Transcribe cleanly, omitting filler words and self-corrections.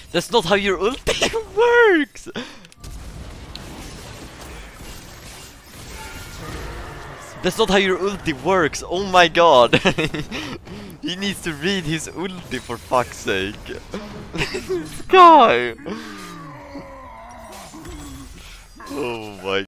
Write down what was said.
That's not how your ulti works! That's not how your ulti works, oh my god! He needs to read his ulti for fuck's sake! This guy! Oh my